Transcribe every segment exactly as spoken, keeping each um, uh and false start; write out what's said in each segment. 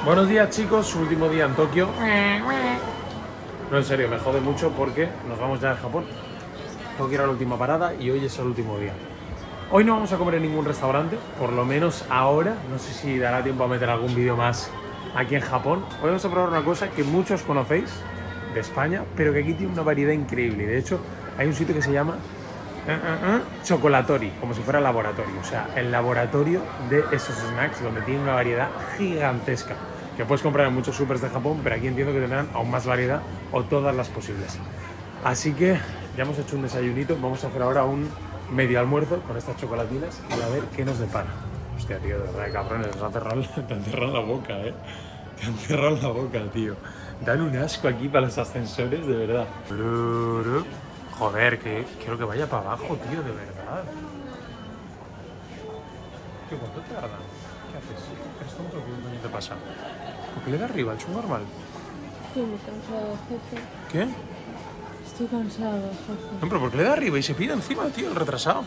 Buenos días, chicos, su último día en Tokio. No, en serio, me jode mucho porque nos vamos ya a Japón. Tokio era la última parada y hoy es el último día. Hoy no vamos a comer en ningún restaurante, por lo menos ahora. No sé si dará tiempo a meter algún vídeo más aquí en Japón. Hoy vamos a probar una cosa que muchos conocéis de España, pero que aquí tiene una variedad increíble. De hecho, hay un sitio que se llama uh, uh, uh, Chocolatori, como si fuera laboratorio. O sea, el laboratorio de esos snacks, donde tiene una variedad gigantesca, que puedes comprar en muchos supers de Japón, pero aquí entiendo que tendrán aún más variedad o todas las posibles. Así que ya hemos hecho un desayunito, vamos a hacer ahora un medio almuerzo con estas chocolatinas y a ver qué nos depara. Hostia, tío, de verdad, cabrones, nos han cerrado, te han cerrado la boca, eh. Te han cerrado la boca, tío. Dan un asco aquí para los ascensores, de verdad. Joder, que quiero que vaya para abajo, tío, de verdad. ¿Qué cuánto tarda? ¿Qué haces? ¿Eres tonto? ¿Qué coño te pasa? ¿Por qué le da arriba el chungo normal? Estoy muy cansado, jefe. ¿Qué? Estoy cansado, jefe. No, pero ¿por qué le da arriba y se pira encima, tío, el retrasado?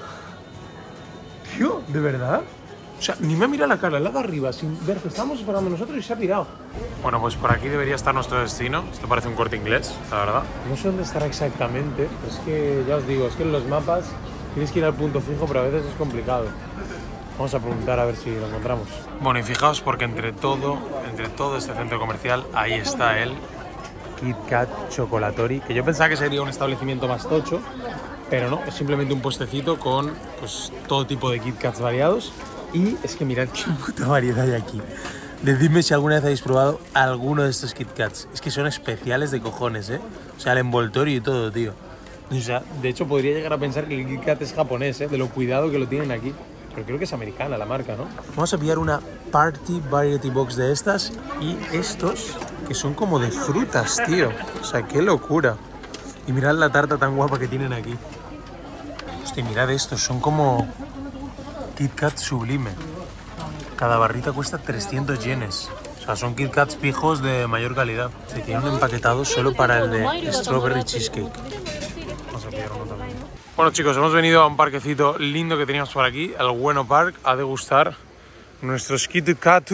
Tío, ¿de verdad? O sea, ni me ha mirado la cara, le ha dado arriba sin ver que estábamos esperando nosotros y se ha pirado. Bueno, pues por aquí debería estar nuestro destino. Esto parece un Corte Inglés, la verdad. No sé dónde estará exactamente, pero es que ya os digo, es que en los mapas tienes que ir al punto fijo, pero a veces es complicado. Vamos a preguntar a ver si lo encontramos. Bueno, y fijaos porque entre todo, entre todo este centro comercial, ahí está el Kit Kat Chocolatori, que yo pensaba que sería un establecimiento más tocho, pero no, es simplemente un puestecito con pues, todo tipo de Kit Kats variados. Y es que mirad qué puta variedad hay aquí. Decidme si alguna vez habéis probado alguno de estos Kit Kats. Es que son especiales de cojones, ¿eh? O sea, el envoltorio y todo, tío. O sea, de hecho podría llegar a pensar que el Kit Kat es japonés, ¿eh? De lo cuidado que lo tienen aquí. Pero creo que es americana la marca, ¿no? Vamos a pillar una Party Variety Box de estas. Y estos, que son como de frutas, tío. O sea, qué locura. Y mirad la tarta tan guapa que tienen aquí. Hostia, mirad estos, son como Kit Kat sublime. Cada barrita cuesta trescientos yenes. O sea, son Kit Kats pijos de mayor calidad. Se tienen empaquetados solo para el de Strawberry Cheesecake. Vamos a pillar uno también. Bueno, chicos, hemos venido a un parquecito lindo que teníamos por aquí, el Bueno Park, a degustar nuestros Kit Kat.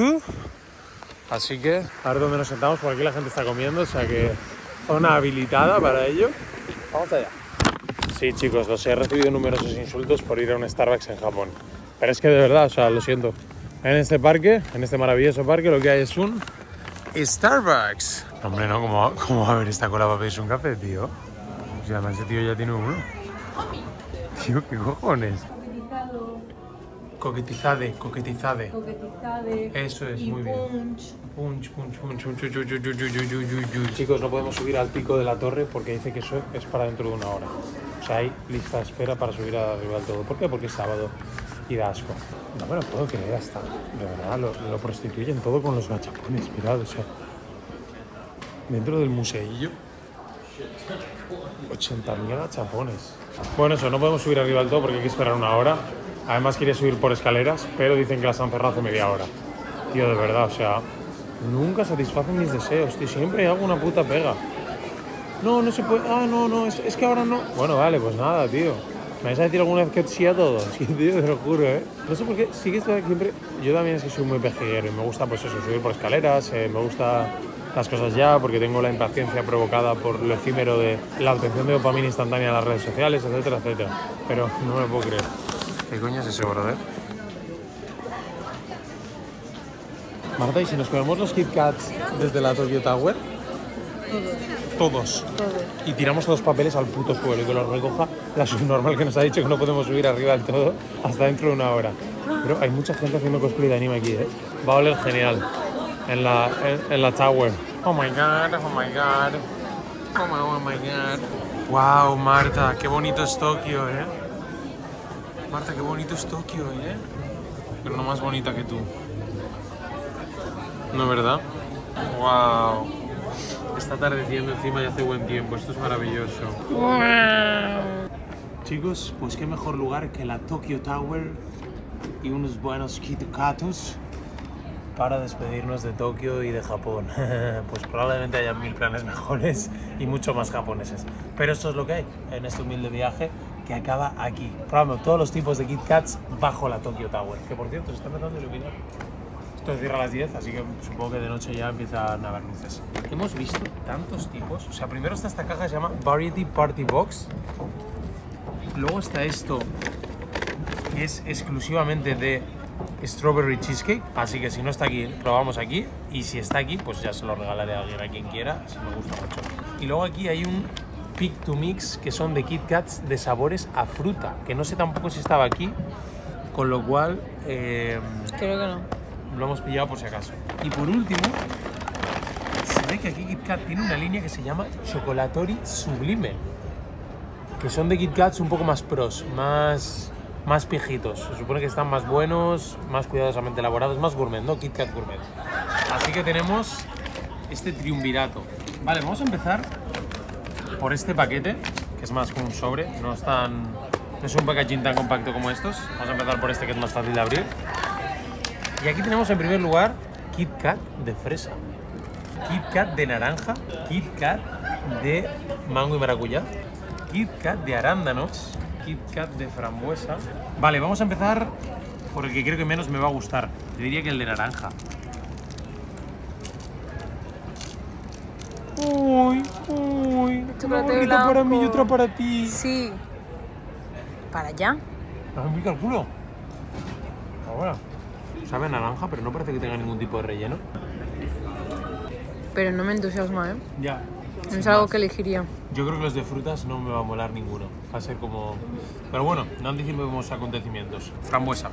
Así que a ver dónde nos sentamos, por aquí la gente está comiendo, o sea que zona habilitada para ello. Vamos allá. Sí, chicos, los he recibido numerosos insultos por ir a un Starbucks en Japón. Pero es que de verdad, o sea, lo siento. En este parque, en este maravilloso parque, lo que hay es un Starbucks. Hombre, no, ¿cómo, cómo va a haber esta cola para pedirse un café, tío? O sea, además ese tío ya tiene uno. Tío, ¿qué cojones? Coquetizade, coquetizade. Coquetizade. Eso es, y muy bien. punch. Punch, punch, punch, punch, punch, punch, punch, punch, punch. Chicos, no podemos subir al pico de la torre porque dice que eso es para dentro de una hora. O sea, hay lista de espera para subir arriba del todo. ¿Por qué? Porque es sábado y da asco. No me lo puedo creer hasta. De verdad, lo, lo prostituyen todo con los gachapones, mirad, o sea. Dentro del museillo, ochenta mil gachapones. Bueno, eso, no podemos subir arriba del todo porque hay que esperar una hora. Además quería subir por escaleras, pero dicen que las han cerrado hace media hora. Tío, de verdad, o sea, nunca satisfacen mis deseos, tío. Siempre hay alguna puta pega. No, no se puede. Ah, no, no, es, es que ahora no. Bueno, vale, pues nada, tío. ¿Me vais a decir alguna vez que sí a todo? Sí, tío, te lo juro, ¿eh? No sé por qué, sí que estoy siempre... Yo también es que soy muy pejiguero y me gusta, pues eso, subir por escaleras, eh, me gusta las cosas ya, porque tengo la impaciencia provocada por lo efímero de la obtención de dopamina instantánea en las redes sociales, etcétera, etcétera. Pero no me lo puedo creer. ¿Qué coño es eso, brother? Marta, ¿y si nos comemos los Kit Kats desde la Tokyo Tower? Todos. Todo. Y tiramos los papeles al puto suelo y que los recoja la subnormal que nos ha dicho que no podemos subir arriba del todo hasta dentro de una hora. Pero hay mucha gente haciendo cosplay de anime aquí, ¿eh? Va a oler genial en la, en, en la Tower. Oh my god, oh my god. Oh my, oh my god. Wow, Marta, qué bonito es Tokio, ¿eh? Marta, qué bonito es Tokio, ¿eh? Pero no más bonita que tú. ¿No, verdad? Wow. Está atardeciendo encima y hace buen tiempo. Esto es maravilloso. Wow. Chicos, pues qué mejor lugar que la Tokyo Tower y unos buenos Kit Katus para despedirnos de Tokio y de Japón. Pues probablemente haya mil planes mejores y mucho más japoneses. Pero esto es lo que hay en este humilde viaje que acaba aquí. Probamos todos los tipos de Kit Kats bajo la Tokyo Tower. Que por cierto, se está empezando a iluminar. Esto cierra a las diez, así que supongo que de noche ya empiezan a haber luces. Hemos visto tantos tipos. O sea, primero está esta caja que se llama Variety Party Box. Luego está esto, que es exclusivamente de Strawberry Cheesecake. Así que si no está aquí, probamos aquí. Y si está aquí, pues ya se lo regalaré a alguien, a quien quiera, si me gusta mucho. Y luego aquí hay un Pick to Mix, que son de Kit Kats de sabores a fruta. Que no sé tampoco si estaba aquí, con lo cual... Eh, Creo que no. Lo hemos pillado por si acaso. Y por último, se ve que aquí Kit Kat tiene una línea que se llama Chocolatori Sublime. Que son de Kit Kats un poco más pros, más, más pijitos. Se supone que están más buenos, más cuidadosamente elaborados, más gourmet, ¿no? Kit Kat gourmet. Así que tenemos este triunvirato. Vale, vamos a empezar por este paquete, que es más como un sobre. No es, tan, no es un packaging tan compacto como estos. Vamos a empezar por este, que es más fácil de abrir. Y aquí tenemos en primer lugar Kit Kat de fresa, Kit Kat de naranja, Kit Kat de mango y maracuyá, Kit Kat de arándanos, Kit Kat de frambuesa. Vale, vamos a empezar por el que creo que menos me va a gustar. Yo diría que el de naranja. Uy, uy, una bolita para mí y otra para ti. Sí. ¿Para allá? ¿Has picado el culo? Ahora. Sabe a naranja, pero no parece que tenga ningún tipo de relleno. Pero no me entusiasma, ¿eh? Ya. Es algo que elegiría. Yo creo que los de frutas no me va a molar ninguno. Va a ser como... Pero bueno, no anticipemos acontecimientos. Frambuesa.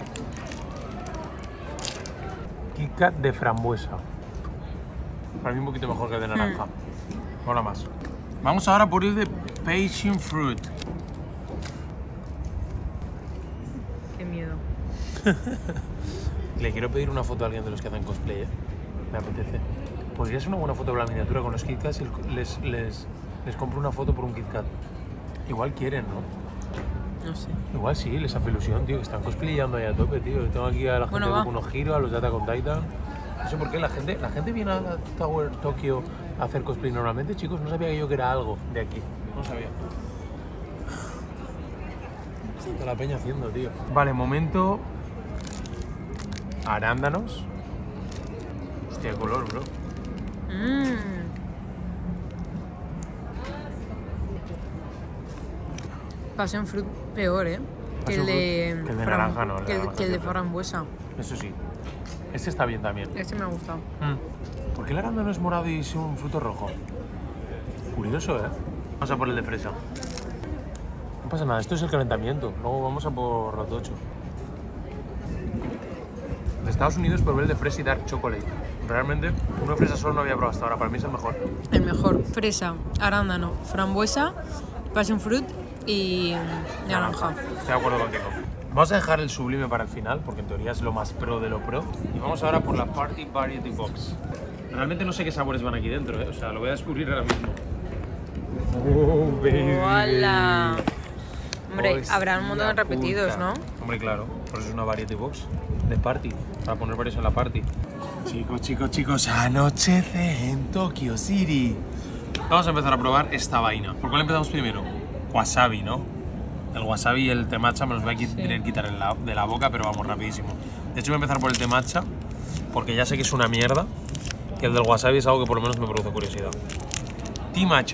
Kit Kat de frambuesa. Para mí un poquito mejor que el de naranja. Mm. Mola más. Vamos ahora por el de Passion Fruit. Qué miedo. Le quiero pedir una foto a alguien de los que hacen cosplay, ¿eh? Me apetece. Podría ser una buena foto de la miniatura con los Kit Kats y les, les, les compro una foto por un Kit Kat. Igual quieren, ¿no? No sé. Igual sí, les hace ilusión, tío, que están cosplayando ahí a tope, tío. Tengo aquí a la gente Bueno, de Boku no Hero, a los de Attack on Titan. No sé por qué, la gente, la gente viene a Tower Tokyo a hacer cosplay normalmente, chicos. No sabía yo que era algo de aquí. No sabía. Toda la peña haciendo, tío. Vale, momento... Arándanos. Hostia, color, bro. Mmm. Passion fruit peor, ¿eh? Que el de, que el de naranja, no. El que, de el, naranja que el de sí, frambuesa. Eso sí. Este está bien también. Este me ha gustado. Mm. ¿Por qué el arándano es morado y es un fruto rojo? Curioso, ¿eh? Vamos a por el de fresa. No pasa nada, esto es el calentamiento. Luego vamos a por los ocho. De Estados Unidos probé el de fresa y dark chocolate. Realmente, uno de fresa solo no había probado hasta ahora. Para mí es el mejor. El mejor. Fresa, arándano, frambuesa, passion fruit y naranja. Estoy de acuerdo contigo. Vamos a dejar el sublime para el final, porque en teoría es lo más pro de lo pro. Y vamos ahora por la Party Variety Box. Realmente no sé qué sabores van aquí dentro, ¿eh? O sea, lo voy a descubrir ahora mismo. Oh, baby. ¡Hola! Hombre, Hostia habrá un montón de repetidos, puta. ¿no? Hombre, claro. Por eso es una Variety Box de party. Para poner varios en la party. Chicos, chicos, chicos, anochece en Tokyo City. Vamos a empezar a probar esta vaina. ¿Por cuál empezamos primero? Wasabi, ¿no? El wasabi y el té matcha me los voy a Sí. querer quitar en la, de la boca, pero vamos, rapidísimo. De hecho, voy a empezar por el té matcha, porque ya sé que es una mierda. Y el del wasabi es algo que por lo menos me produce curiosidad. Té matcha.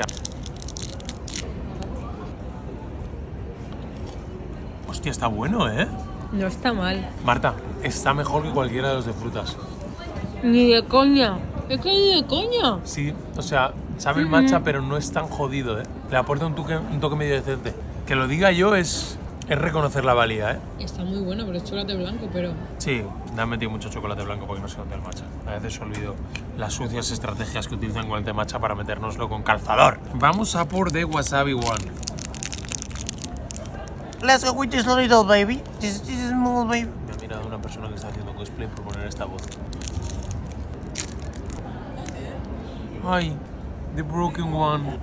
Hostia, está bueno, ¿eh? No está mal. Marta, está mejor que cualquiera de los de frutas. Ni de coña. Es que ni de coña. Sí, o sea, sabe el matcha, pero no es tan jodido, ¿eh? Le aporta un toque, un toque medio decente. Que lo diga yo es, es reconocer la valía, ¿eh? Está muy bueno, pero es chocolate blanco, pero... Sí, me han metido mucho chocolate blanco porque no se nota el matcha. A veces olvido las sucias estrategias que utilizan con el té matcha para metérnoslo con calzador. Vamos a por The Wasabi One. Let's go with this little baby. This, this is small baby. Me ha mirado una persona que está haciendo cosplay por poner esta voz. Ay, The Broken One.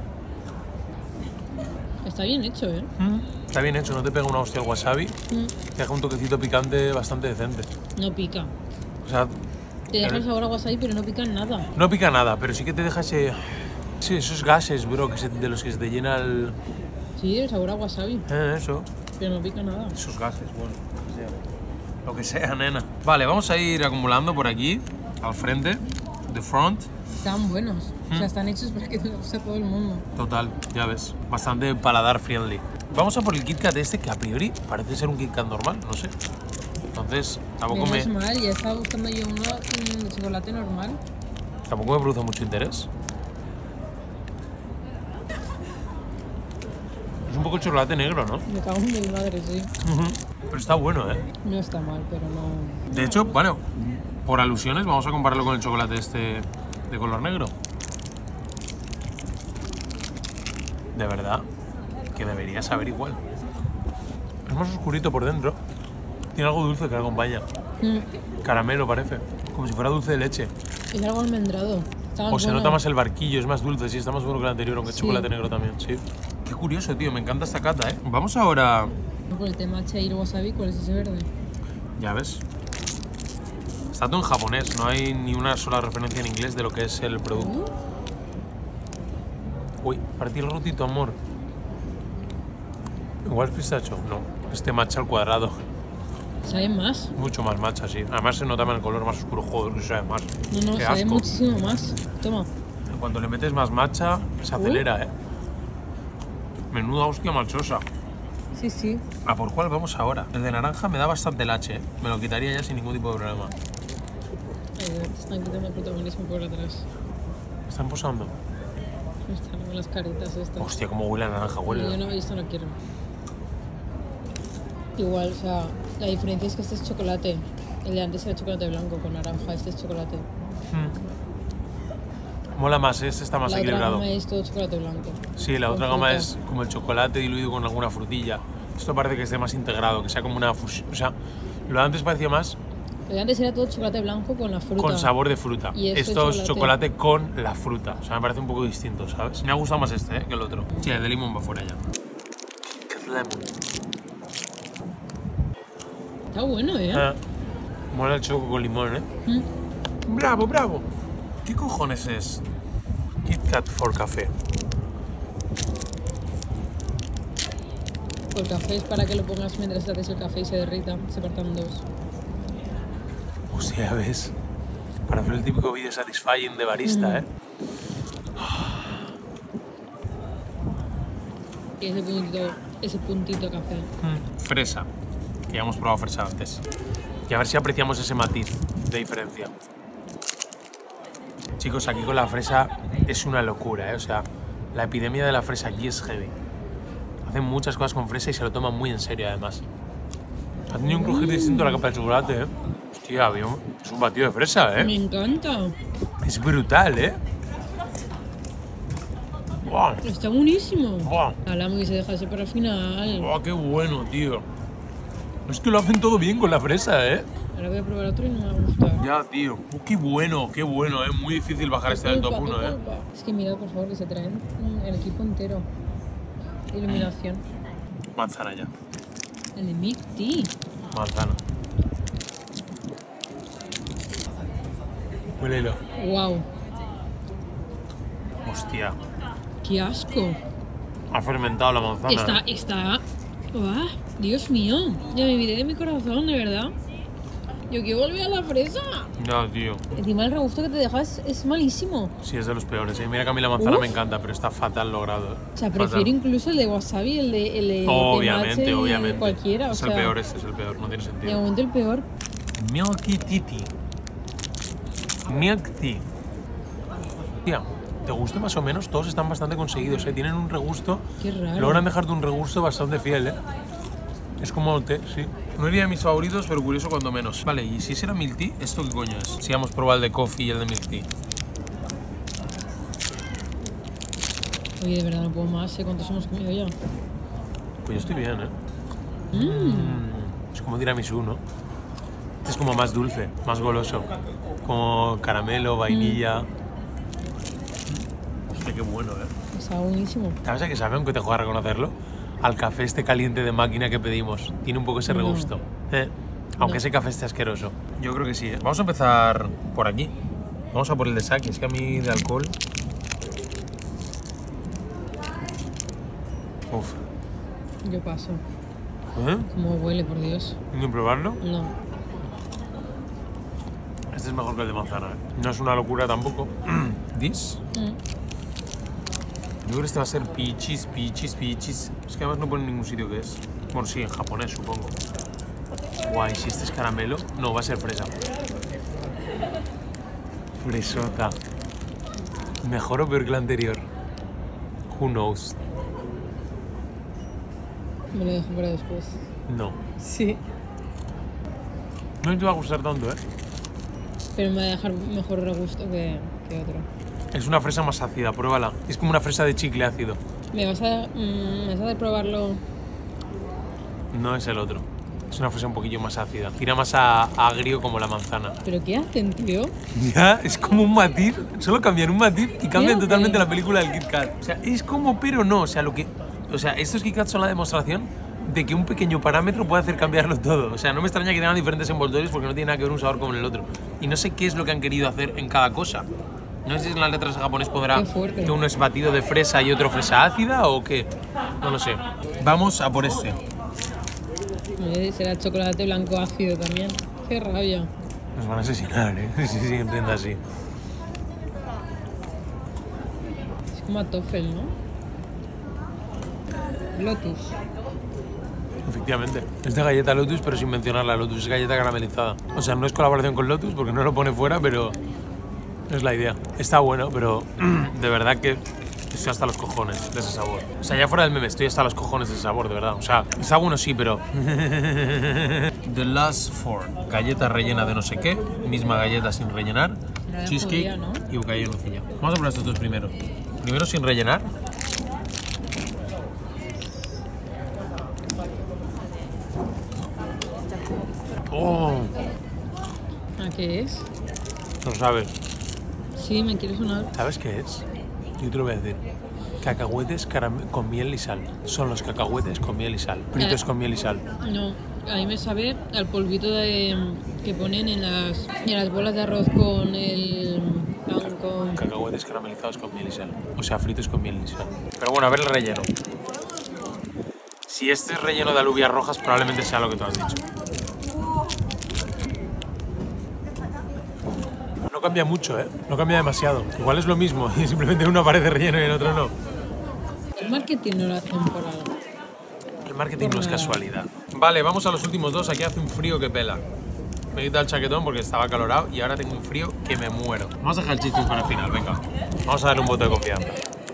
Está bien hecho, ¿eh? ¿Mm? Está bien hecho, no te pega una hostia el wasabi. Mm. Te deja un toquecito picante bastante decente. No pica. O sea, Te deja el- el sabor a wasabi, pero no pica nada. no pica nada, pero sí que te deja ese... Sí, esos gases, bro, que se- de los que se te llena el... Sí, el sabor a wasabi, Eh, eso. pero no pica nada. Esos gases, bueno. o sea. Lo que sea, nena. Vale, vamos a ir acumulando por aquí, al frente, the front. Están buenos. Mm. O sea, están hechos para que te los guste a todo el mundo. Total, ya ves. Bastante paladar friendly. Vamos a por el Kit Kat este, que a priori parece ser un Kit Kat normal, no sé. Entonces, tampoco Menos me, mal, ya estaba buscando yo uno mm, de chocolate normal. tampoco me produce mucho interés. Es un poco chocolate negro, ¿no? Me cago en mi madre, sí. Pero está bueno, ¿eh? No está mal, pero no... De hecho, bueno, por alusiones vamos a compararlo con el chocolate este de color negro. De verdad, que debería saber igual. Es más oscurito por dentro. Tiene algo dulce que lo acompaña. Mm. Caramelo parece. Como si fuera dulce de leche. Es algo almendrado. Está O se bueno. nota más el barquillo, es más dulce, sí, está más bueno que el anterior, aunque es Sí. chocolate negro también, sí. Qué curioso, tío, me encanta esta cata, ¿eh? Vamos ahora... Por el tema Chair Wasabi, ¿cuál es ese verde? Ya ves. Está todo en japonés, no hay ni una sola referencia en inglés de lo que es el producto. Uy, partí el rotito, amor. Igual es pistacho, no. Este matcha al cuadrado. ¿Sabe más? Mucho más matcha, sí. Además se nota en el color más oscuro, joder, que sabe más. No, no, Qué sabe asco. muchísimo más. Toma. En cuanto le metes más matcha, se acelera, ¿eh? Menuda hostia marchosa. Sí, sí. ¿A por cuál vamos ahora? El de naranja me da bastante lache, ¿eh? Me lo quitaría ya sin ningún tipo de problema. Ay, te están quitando el protagonismo por atrás. ¿Están posando? Están con las caritas estas. Hostia, cómo huele a naranja, No, huele. yo no, esto no quiero. Igual, o sea, la diferencia es que este es chocolate. El de antes era chocolate blanco con naranja, este es chocolate. Mm. Mola más, ¿eh? Este está más la equilibrado. otra gama es todo chocolate blanco. Sí, la con otra gama fruta. es como el chocolate diluido con alguna frutilla. Esto parece que esté más integrado, que sea como una fusión. O sea, lo de antes parecía más El de antes era todo chocolate blanco con la fruta. con sabor de fruta. Y esto Esto es es chocolate. chocolate con la fruta. O sea, me parece un poco distinto, ¿sabes? Me ha gustado más este, ¿eh? Que el otro. Sí, el de limón va fuera ya. Está bueno, ¿eh? Ah, mola el choco con limón, ¿eh? Mm. Bravo, bravo. ¿Qué cojones es Kit Kat for café? El café es para que lo pongas mientras te haces el café y se derrita. Se partan dos. Hostia, ¿ves? Para hacer el típico vídeo satisfying de barista, ¿eh? Y ese puntito, ese puntito café. Mm, Fresa, que ya hemos probado fresa antes. Y a ver si apreciamos ese matiz de diferencia. Chicos, aquí con la fresa es una locura, ¿eh? O sea, la epidemia de la fresa aquí es heavy. Hacen muchas cosas con fresa y se lo toman muy en serio, además. Ha tenido un crujir distinto a la capa de chocolate, ¿eh? Hostia, había un- es un batido de fresa, Me ¿eh? encanta. Es brutal, ¿eh? ¡Buah! Está buenísimo. ¡Buah! Hablamos que se dejase para el final. ¡Buah, qué bueno, tío! Es que lo hacen todo bien con la fresa, ¿eh? Ahora voy a probar otro y no me va a gustar. Ya, tío. Uh, qué bueno, qué bueno, ¿eh? Muy difícil bajar este del top Culpa, uno, qué ¿eh? culpa. Es que mirad, por favor, que se traen mm, el equipo entero. Iluminación. Manzana ya. El de Milk Tea. Manzana. Huélelo. Wow. Hostia. Qué asco. Ha fermentado la manzana. Está, ¿eh? está... ¡Ah! Dios mío. Ya me miré de mi corazón, de verdad. Yo quiero volver a la fresa. Ya, tío. Encima el regusto que te dejas es malísimo. Sí, es de los peores, ¿eh? Mira que a mí la manzana Uf. me encanta, pero está fatal logrado, ¿eh? O sea, Fatal. prefiero incluso el de wasabi, el de, el de Obviamente, de matcha y obviamente. cualquiera. O es sea, el peor, este es el peor, no tiene de sentido. momento el peor. Milky Titi. Milk Tea. Tía, ¿te gusta más o menos? Todos están bastante conseguidos, ¿eh? Tienen un regusto. Qué raro. Logran dejarte un regusto bastante fiel, ¿eh? Es como té, sí. No iría de mis favoritos, pero curioso cuando menos. Vale, y si será Milk Tea, ¿esto qué coño es? Si hemos probado el de coffee y el de Milk Tea. Oye, de verdad no puedo más. ¿Sé cuántos hemos comido ya? Pues yo estoy bien, ¿eh? Mm. Mm, es como tiramisú, ¿no? Este es como más dulce, más goloso. Como caramelo, vainilla. Hostia, qué bueno, ¿eh? Está buenísimo. ¿Sabes a qué sabe, aunque te juega a reconocerlo? Al café este caliente de máquina que pedimos. Tiene un poco ese No. regusto. ¿eh? Aunque No. ese café esté asqueroso. Yo creo que sí, ¿eh? Vamos a empezar por aquí. Vamos a por el de sake. Es que a mí de alcohol... Uf. Yo paso. ¿Eh? ¿Cómo huele, por Dios? ¿Tengo que probarlo? No. Este es mejor que el de manzana, ¿eh? No es una locura tampoco. ¿This? Mm. Yo creo que este va a ser pichis, pichis, pichis. Es que además no pone en ningún sitio que es. Bueno, sí, en japonés, supongo. Guay, si este es caramelo, no, va a ser fresa. Fresota. ¿Mejor o peor que la anterior? Who knows? Me lo dejo para después. No. Sí. No te va a gustar tanto, ¿eh? Pero me va a dejar mejor regusto que, que otro. Es una fresa más ácida, pruébala. Es como una fresa de chicle ácido. ¿Me vas a, mm, ¿me vas a hacer probarlo? No es el otro. Es una fresa un poquillo más ácida. Tira más a, a agrio como la manzana. ¿Pero qué hacen, tío? Ya, es como un matiz. Solo cambian un matiz y cambian ¿Qué totalmente hacen? la película del Kit Kat. O sea, es como pero no. O sea, lo que... O sea, estos Kit Kat son la demostración de que un pequeño parámetro puede hacer cambiarlo todo. O sea, no me extraña que tengan diferentes envoltorios porque no tiene nada que ver un sabor con el otro. Y no sé qué es lo que han querido hacer en cada cosa. No sé si en las letras en japonés podrá Qué fuerte. que uno es batido de fresa y otro fresa ácida o qué. No lo sé. Vamos a por este. Eh, Será chocolate blanco ácido también. Qué rabia. Nos van a asesinar, ¿eh? Si siguen teniendo así. Es como a Toffel, ¿no? Lotus. Efectivamente. Es de galleta Lotus, pero sin mencionar la Lotus. Es galleta caramelizada. O sea, no es colaboración con Lotus porque no lo pone fuera, pero es la idea. Está bueno, pero de verdad que estoy hasta los cojones de ese sabor. O sea, ya fuera del meme, estoy hasta los cojones de ese sabor, de verdad. O sea, está bueno sí, pero... The Last Four. Galleta rellena de no sé qué. Misma galleta sin rellenar. Era de Cheesecake judía, ¿no? y bocadillo de nocilla. Vamos a probar estos dos primero. Primero sin rellenar. Oh, ¿A qué es? no sabes. Sí, me quiere sonar. ¿Sabes qué es? Yo te lo voy a decir. Cacahuetes caram- con miel y sal. Son los cacahuetes con miel y sal. Fritos Eh. con miel y sal. No, a mí me sabe al polvito de, que ponen en las, en las bolas de arroz con el pan con... Cacahuetes caramelizados con miel y sal. O sea, fritos con miel y sal. Pero bueno, a ver el relleno. Si este es relleno de alubias rojas, probablemente sea lo que tú has dicho. No cambia mucho, ¿eh? No cambia demasiado. Igual es lo mismo y simplemente uno aparece relleno y el otro no. El marketing no lo hacen por algo. El marketing Por no es nada. casualidad. Vale, vamos a los últimos dos. Aquí hace un frío que pela. Me he quitado el chaquetón porque estaba acalorado y ahora tengo un frío que me muero. Vamos a dejar el cheesecake para el final, venga. Vamos a darle un voto de confianza.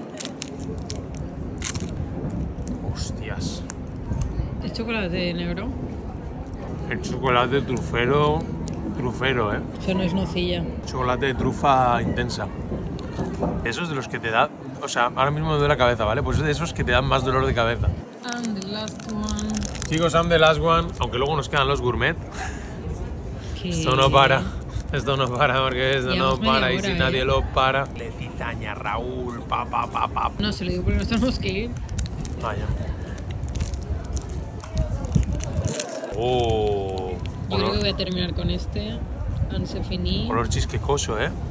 Hostias. ¿Es chocolate negro? El chocolate trufero, trufero, ¿eh? Eso no es nocilla. Chocolate de trufa intensa. Esos de los que te da... O sea, ahora mismo me duele la cabeza, ¿vale? Pues es de esos que te dan más dolor de cabeza. And the last one. Chicos, I'm the last one. Aunque luego nos quedan los gourmet. ¿Qué? Esto no para. Esto no para porque esto no Llevamos media para. Y hora, si ¿eh? nadie lo para... Le cizaña, Raúl, pa, pa, pa, pa. No, se lo digo porque nos tenemos que ir. Vaya. Oh. Yo creo que Olor, voy a terminar con este. Anse fini. olor chisquecoso, ¿eh?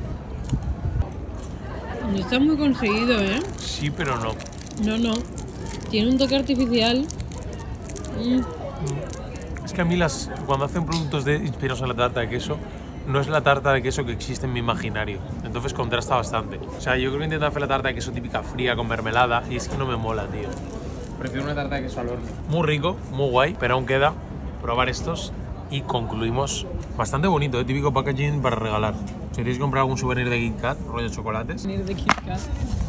No está muy conseguido, ¿eh? Sí, pero no. No, no. Tiene un toque artificial. Mm. Es que a mí las, cuando hacen productos de, inspirados en la tarta de queso, no es la tarta de queso que existe en mi imaginario. Entonces contrasta bastante. O sea, yo creo que intentar hacer la tarta de queso típica fría con mermelada y es que no me mola, tío. Prefiero una tarta de queso al horno. Muy rico, muy guay, pero aún queda probar estos y concluimos. Bastante bonito, ¿eh? Típico packaging para regalar. Si queréis comprar algún souvenir de Kit Kat, rollo chocolates. Venir de Kit Kat.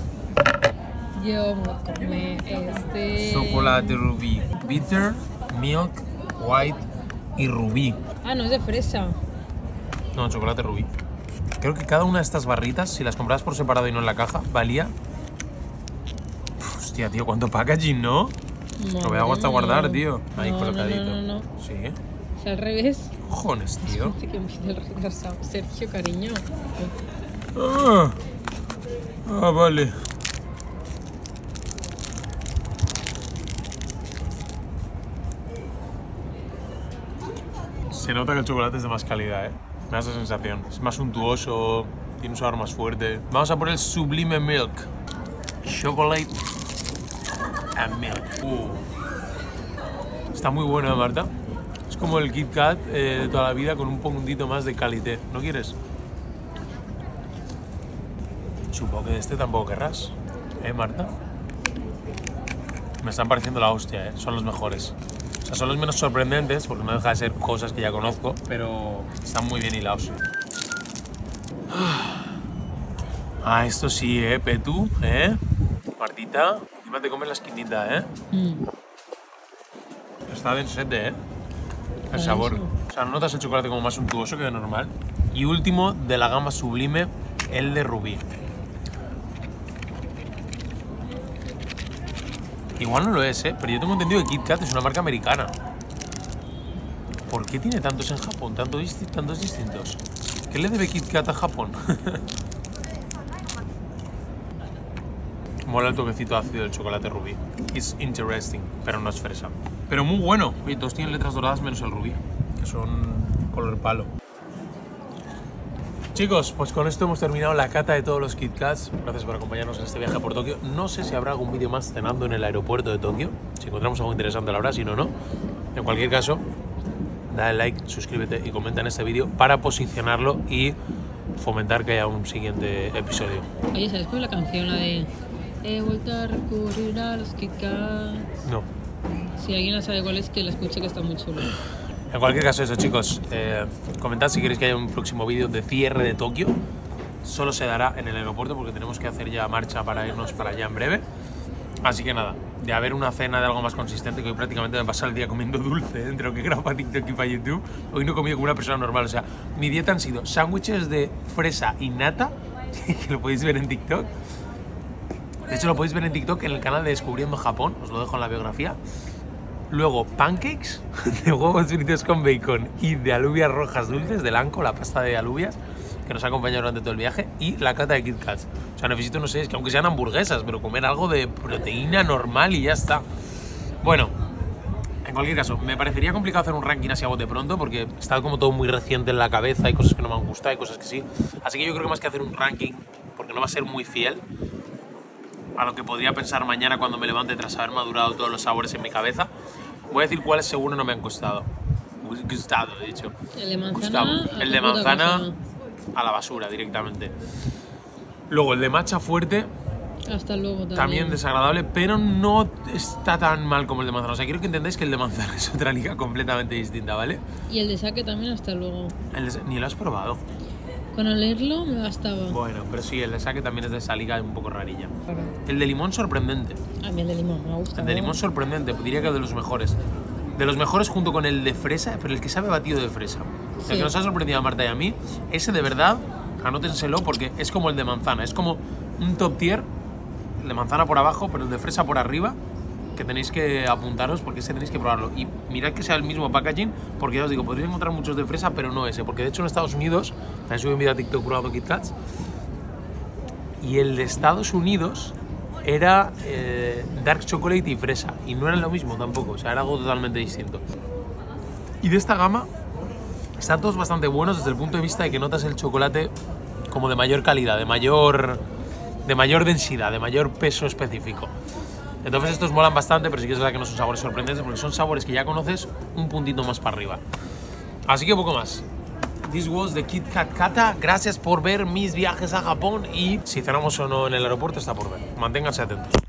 Yo me comí este... Chocolate rubí, bitter, milk, white y rubí. Ah, no, es de fresa. No, chocolate rubí. Creo que cada una de estas barritas, si las comprabas por separado y no en la caja, valía... Uf, hostia, tío, cuánto packaging, ¿no? Lo voy a hasta guardar, tío. Ahí No, colocadito. No, no, no, no. Sí. Es al revés. Cojones, tío. Dice que empieza el retrasado. Sergio, cariño. Ah, ah, vale. Se nota que el chocolate es de más calidad, ¿eh? Me da esa sensación. Es más suntuoso, tiene un sabor más fuerte. Vamos a por el Sublime Milk. Chocolate and Milk. Uh. Está muy bueno, ¿eh, Marta? Es como el Kit Kat eh, de toda la vida con un puntito más de calité. ¿No quieres? Supongo que de este tampoco querrás. ¿Eh, Marta? Me están pareciendo la hostia, ¿eh? Son los mejores. O sea, son los menos sorprendentes porque no deja de ser cosas que ya conozco, pero están muy bien hilados. Ah, esto sí, ¿eh? Petu, ¿eh? Martita, encima te comes la esquinita, ¿eh? Mm. Está bien sete, ¿eh? El Para sabor. eso. O sea, no notas el chocolate como más suntuoso que de normal. Y último, de la gama sublime, el de rubí. Igual no lo es, ¿eh? Pero yo tengo entendido que Kit Kat es una marca americana. ¿Por qué tiene tantos en Japón? ¿Tantos, disti tantos distintos? ¿Qué le debe Kit Kat a Japón? Mola el toquecito ácido del chocolate rubí. It's interesting, pero no es fresa. Pero muy bueno. Oye, todos tienen letras doradas menos el rubí, que son color palo. Chicos, pues con esto hemos terminado la cata de todos los Kit Kats. Gracias por acompañarnos en este viaje por Tokio. No sé si habrá algún vídeo más cenando en el aeropuerto de Tokio. Si encontramos algo interesante lo habrá, si no, no. En cualquier caso, dale like, suscríbete y comenta en este vídeo para posicionarlo y fomentar que haya un siguiente episodio. Oye, ¿sabes cuál es la canción? La de he vuelto a recurrir a los Kit Kat. No. Si alguien la sabe cuál es, que la escuche, que está muy chulo. En cualquier caso, eso, chicos, eh, comentad si queréis que haya un próximo vídeo de cierre de Tokio. Solo se dará en el aeropuerto porque tenemos que hacer ya marcha para irnos para allá en breve. Así que nada, de haber una cena de algo más consistente, que hoy prácticamente me pasa el día comiendo dulce, entre lo que grabo para TikTok y para YouTube. Hoy no he comido como una persona normal, o sea, mi dieta han sido sándwiches de fresa y nata, que lo podéis ver en TikTok. De hecho, lo podéis ver en TikTok en el canal de Descubriendo Japón, os lo dejo en la biografía. Luego, pancakes de huevos fritos con bacon y de alubias rojas dulces, del Anko, la pasta de alubias, que nos ha acompañado durante todo el viaje, y la cata de Kit Kats. O sea, necesito, no sé, es que aunque sean hamburguesas, pero comer algo de proteína normal y ya está. Bueno, en cualquier caso, me parecería complicado hacer un ranking así a bote pronto, porque está como todo muy reciente en la cabeza, hay cosas que no me han gustado, hay cosas que sí. Así que yo creo que más que hacer un ranking, porque no va a ser muy fiel a lo que podría pensar mañana cuando me levante tras haber madurado todos los sabores en mi cabeza, voy a decir cuáles seguro no me han gustado. Gustado, he dicho. El de manzana. Gustavo. El de manzana a la basura directamente. Luego el de matcha fuerte, hasta luego también. también desagradable, pero no está tan mal como el de manzana. O sea, quiero que entendáis que el de manzana es otra liga completamente distinta, ¿vale? Y el de sake también, hasta luego. El de, ni lo has probado. Con olerlo me bastaba. Bueno, pero sí, el de sake también es de esa liga un poco rarilla. Claro. El de limón sorprendente. A mí el de limón me gusta. El de limón sorprendente, diría que es de los mejores. De los mejores junto con el de fresa, pero el que sabe batido de fresa. Sí. El que nos ha sorprendido a Marta y a mí, ese de verdad, anótenselo porque es como el de manzana. Es como un top tier, el de manzana por abajo, pero el de fresa por arriba, que tenéis que apuntaros porque ese tenéis que probarlo. Y mirad que sea el mismo packaging, porque ya os digo, podréis encontrar muchos de fresa, pero no ese. Porque de hecho en Estados Unidos, también subí un vídeo a TikTok probando Kit Kats, y el de Estados Unidos era eh, dark chocolate y fresa, y no era lo mismo tampoco, o sea, era algo totalmente distinto. Y de esta gama están todos bastante buenos desde el punto de vista de que notas el chocolate como de mayor calidad, de mayor, de mayor densidad, de mayor peso específico. Entonces estos molan bastante, pero sí que es verdad que no son sabores sorprendentes porque son sabores que ya conoces un puntito más para arriba. Así que poco más. This was the Kit Kat Kata. Gracias por ver mis viajes a Japón y si cenamos o no en el aeropuerto está por ver. Manténganse atentos.